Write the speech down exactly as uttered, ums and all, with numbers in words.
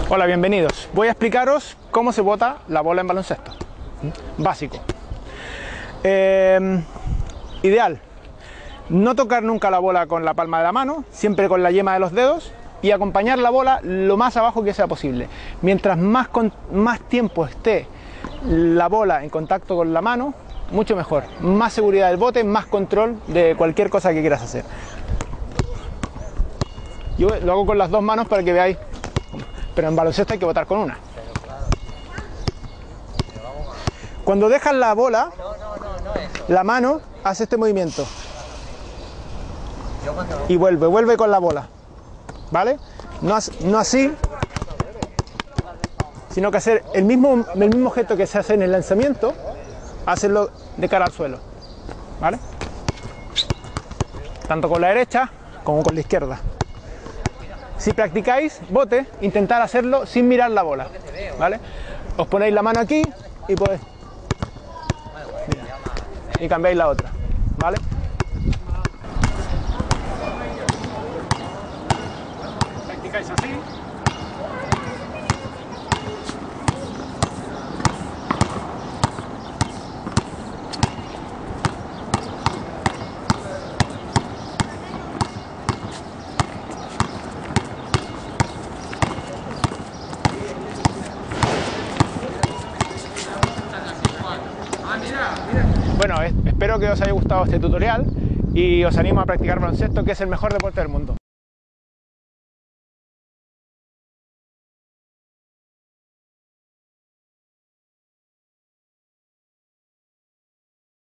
Hola, bienvenidos. Voy a explicaros cómo se bota la bola en baloncesto. Básico. Eh, ideal. No tocar nunca la bola con la palma de la mano, siempre con la yema de los dedos, y acompañar la bola lo más abajo que sea posible. Mientras más, con, más tiempo esté la bola en contacto con la mano, mucho mejor. Más seguridad del bote, más control de cualquier cosa que quieras hacer. Yo lo hago con las dos manos para que veáis, pero en baloncesto hay que botar con una. Cuando dejas la bola, la mano hace este movimiento y vuelve, vuelve con la bola, ¿vale? No, no así, sino que hacer el mismo, el mismo gesto que se hace en el lanzamiento, hacerlo de cara al suelo, ¿vale? Tanto con la derecha como con la izquierda. Si practicáis bote, intentad hacerlo sin mirar la bola, ¿vale? Os ponéis la mano aquí y podéis, mira, y cambiáis la otra, ¿vale? Practicáis así. Bueno, espero que os haya gustado este tutorial y os animo a practicar baloncesto, que es el mejor deporte del mundo.